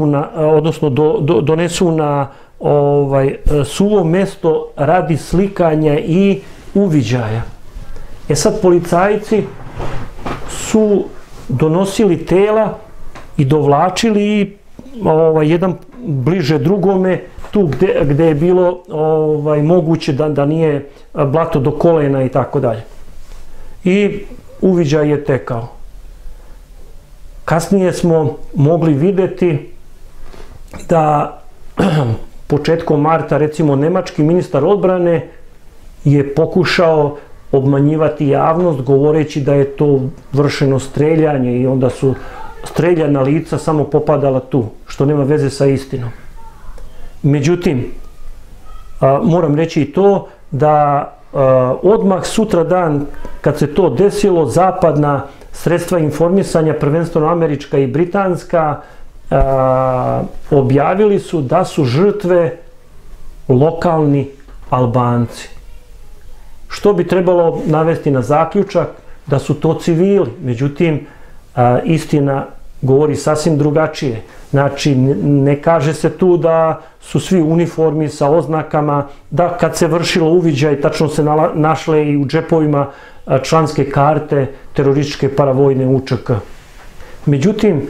donesu na suvo mesto radi slikanja i uviđaja. Sad policajci su donosili tela i dovlačili jedan bliže drugome, tu gde je bilo moguće da nije blato do kolena i tako dalje. I uviđaj je tekao. Kasnije smo mogli videti da početkom marta, recimo, nemački ministar odbrane je pokušao obmanjivati javnost govoreći da je to vršeno streljanje i onda su streljana lica samo popadala tu, što nema veze sa istinom. Međutim, moram reći i to da odmah sutra dan kad se to desilo, zapadna sredstva informisanja, prvenstveno američka i britanska, objavili su da su žrtve lokalni Albanci. Što bi trebalo navesti na zaključak da su to civili. Međutim, istina govori sasvim drugačije. Znači, ne kaže se tu da su svi u uniformi sa oznakama, da kad se vršilo uviđaj tačno se našle i u džepovima članske karte terorističke paravojne UČK. Međutim,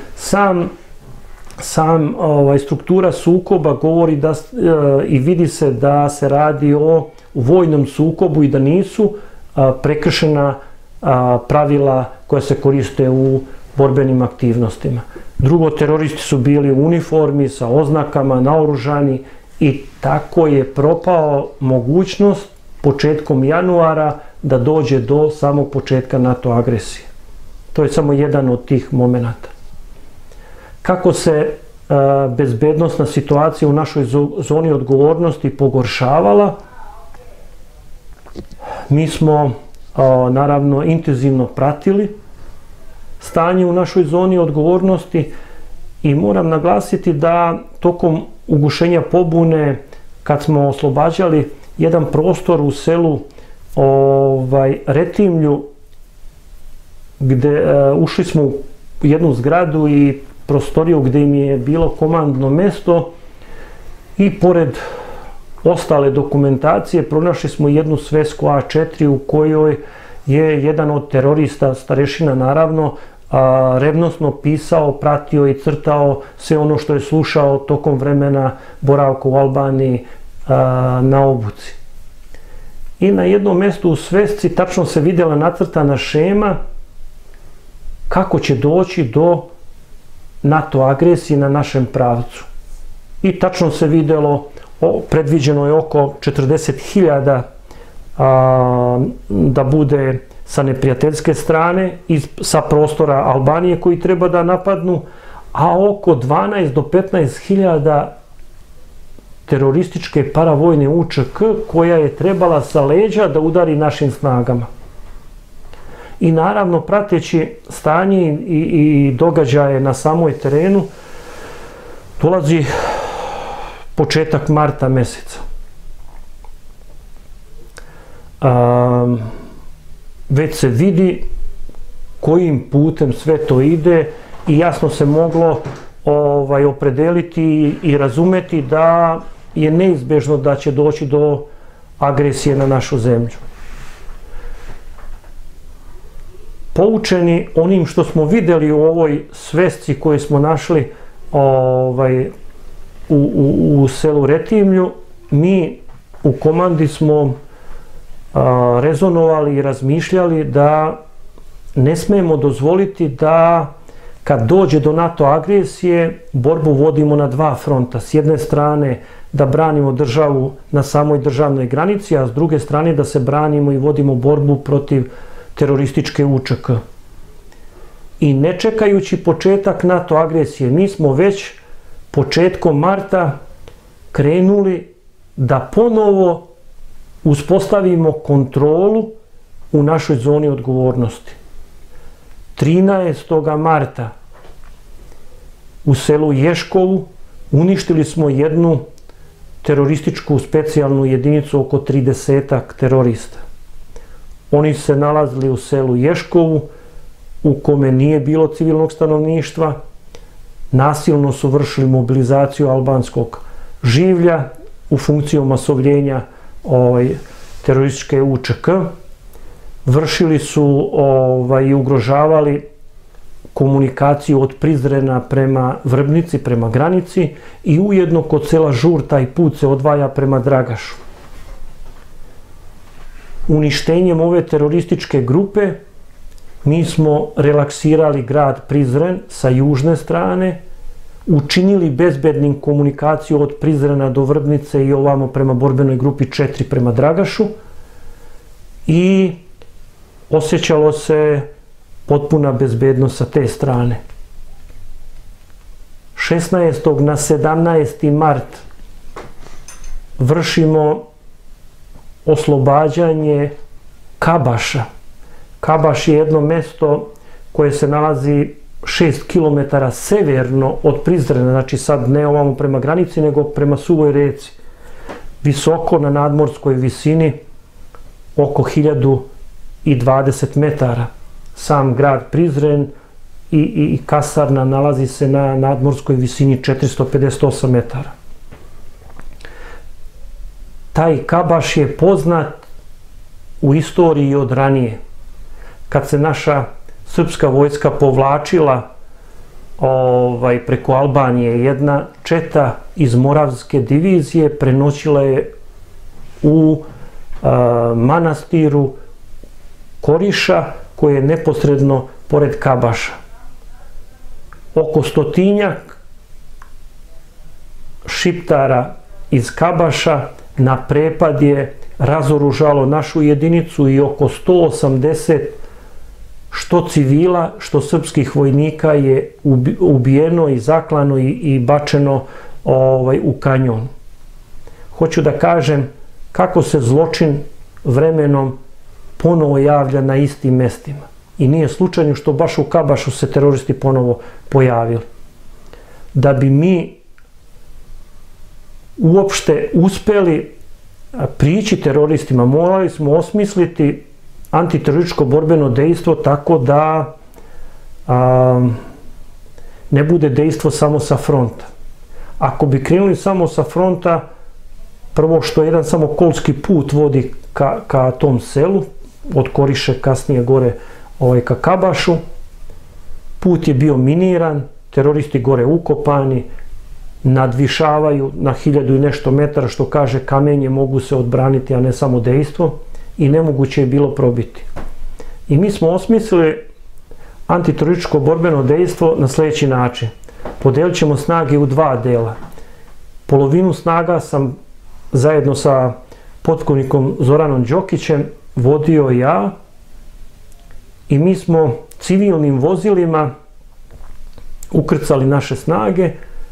struktura sukoba govori i vidi se da se radi o vojnom sukobu i da nisu prekršena pravila koja se koriste u borbenim aktivnostima. Drugo, teroristi su bili u uniformi sa oznakama, naoružani, i tako je propao mogućnost početkom januara da dođe do samog početka NATO agresije. To je samo jedan od tih momenata. Kako se bezbednosna situacija u našoj zoni odgovornosti pogoršavala, mi smo naravno intenzivno pratili stanje u našoj zoni odgovornosti i moram naglasiti da tokom ugušenja pobune, kad smo oslobađali jedan prostor u selu Retimlju, gde ušli smo u jednu zgradu i prostoriju gde im je bilo komandno mesto i pored ostale dokumentacije pronašli smo jednu svesku A4 u kojoj je jedan od terorista, starešina naravno, revnosno pisao, pratio i crtao sve ono što je slušao tokom vremena boravka u Albaniji na obuci. I na jednom mjestu u svesci tačno se vidjela nacrtana šema kako će doći do NATO agresije na našem pravcu. I tačno se vidjelo, predviđeno je oko 40.000 da bude sa neprijateljske strane i sa prostora Albanije koji treba da napadnu, a oko 12 do 15.000 terorističke paravojne UČK koja je trebala sa leđa da udari našim snagama. I naravno, prateći stanje i događaje na samoj terenu, dolazi početak marta mjeseca. Već se vidi kojim putem sve to ide i jasno se moglo opredeliti i razumeti da je neizbježno da će doći do agresije na našu zemlju. Poučeni onim što smo vidjeli u ovoj svesci koju smo našli u selu Retimlju, mi u komandi smo rezonovali i razmišljali da ne smijemo dozvoliti da kad dođe do NATO agresije borbu vodimo na dva fronta. S jedne strane da branimo državu na samoj državnoj granici, a s druge strane da se branimo i vodimo borbu protiv terorističke UČK. I ne čekajući početak NATO agresije, mi smo već početkom marta krenuli da ponovo uspostavimo kontrolu u našoj zoni odgovornosti. 13. marta u selu Ješkovu uništili smo jednu terorističku specijalnu jedinicu, oko 30-ak terorista. Oni se nalazili u selu Ješkovu u kome nije bilo civilnog stanovništva, nasilno su vršili mobilizaciju albanskog življa u funkciju masovljenja terorističke UČK, vršili su i ugrožavali komunikaciju od Prizrena prema Vrbnici, prema granici, i ujedno kod sela Žur taj put se odvaja prema Dragašu. Uništenjem ove terorističke grupe mi smo relaksirali grad Prizren sa južne strane, učinili bezbednim komunikaciju od Prizrena do Vrbnice i ovamo prema borbenoj grupi 4 prema Dragašu i osjećalo se potpuna bezbednost sa te strane. 16. na 17. mart vršimo oslobađanje Kabaša. Kabaš je jedno mjesto koje se nalazi 6 km severno od Prizrena, znači sad ne ovamo prema granici, nego prema Suvoj reci. Visoko na nadmorskoj visini, oko 1020 metara. Sam grad Prizren i kasarna nalazi se na nadmorskoj visini 458 metara. Taj Kabaš je poznat u istoriji od ranije. Kad se naša srpska vojska povlačila preko Albanije, jedna četa iz Moravske divizije prenoćila je u manastiru Koriša, koji je neposredno pored Kabaša. Oko 100-tinjak šiptara iz Kabaša na prepad je razoružalo našu jedinicu i oko 180 što civila, što srpskih vojnika je ubijeno i zaklano i bačeno u kanjon. Hoću da kažem kako se zločin vremenom ponovo javlja na istim mestima. I nije slučajno što baš u Kabašu se teroristi ponovo pojavili. Da bi mi uopšte uspeli prići teroristima, morali smo osmisliti antiterorističko borbeno dejstvo tako da ne bude dejstvo samo sa fronta. Ako bi krenuli samo sa fronta, Prvo što jedan samo kolski put vodi ka tom selu, od Koriše kasnije gore ka Kabašu. Put je bio miniran, teroristi gore ukopani, nadvišavaju na 1000 i nešto metara, što kaže kamenje mogu se odbraniti, a ne samo dejstvo, i nemoguće je bilo probiti. I mi smo osmislili antiterorističko borbeno dejstvo na sljedeći način. Podelit ćemo snage u 2 dela. Polovinu snaga sam zajedno sa potkovnikom Zoranom Đokićem vodio ja, i mi smo civilnim vozilima ukrcali naše snage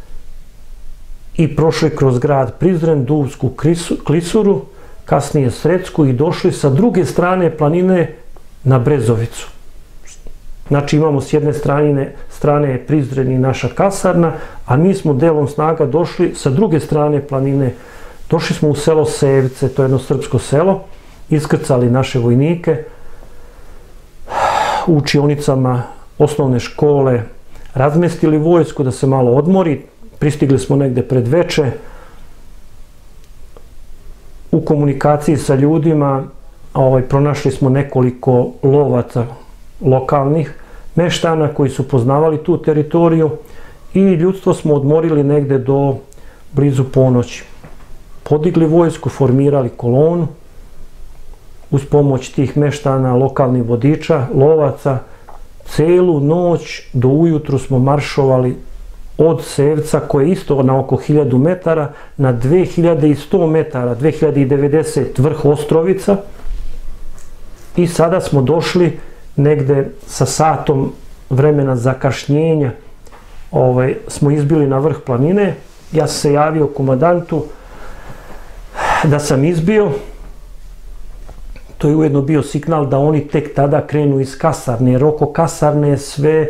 i prošli kroz grad Prizren, Duvsku klisuru, kasnije Sretsku, i došli sa druge strane planine na Brezovicu. Znači imamo s jedne strane Prizren i naša kasarna, a mi smo delom snaga došli sa druge strane planine. Došli smo u selo Sevce, to je jedno srpsko selo, iskrcali naše vojnike u učionicama osnovne škole, razmestili vojsku da se malo odmori, pristigli smo negde pred veče. U komunikaciji sa ljudima pronašli smo nekoliko lovaca lokalnih meštana koji su poznavali tu teritoriju, i ljudstvo smo odmorili negde do blizu ponoći. Podigli vojsku, formirali kolonu uz pomoć tih meštana, lokalnih vodiča, lovaca. Celu noć do ujutru smo maršovali od Sevca, koje je isto na oko 1000 metara, na 2100 metara, 2090 vrh Ostrovica, i sada smo došli negde sa satom vremena zakašnjenja, smo izbili na vrh planine. Ja sam se javio komandantu da sam izbio. To je ujedno bio signal da oni tek tada krenu iz kasarne, jer oko kasarne je sve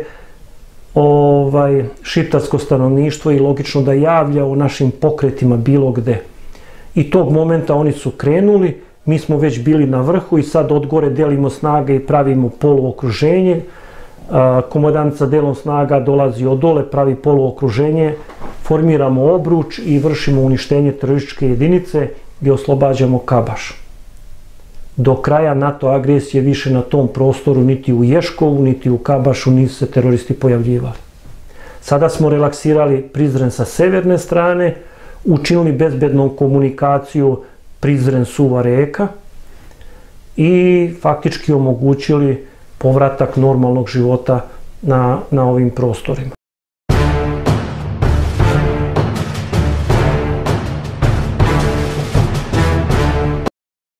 šiptarsko stanovništvo i logično da javlja o našim pokretima bilo gde. I tog momenta oni su krenuli, mi smo već bili na vrhu i sad od gore delimo snage i pravimo poluokruženje. Komandant sa delom snaga dolazi od dole, pravi poluokruženje, formiramo obruč i vršimo uništenje terorističke jedinice gdje oslobađamo Kabaš. Do kraja NATO agresije više na tom prostoru, niti u Ješkovu, niti u Kabašu, nisu se teroristi pojavljivali. Sada smo relaksirali Prizren sa severne strane, učinili bezbednom komunikaciju Prizren-Suva reka i faktički omogućili povratak normalnog života na ovim prostorima.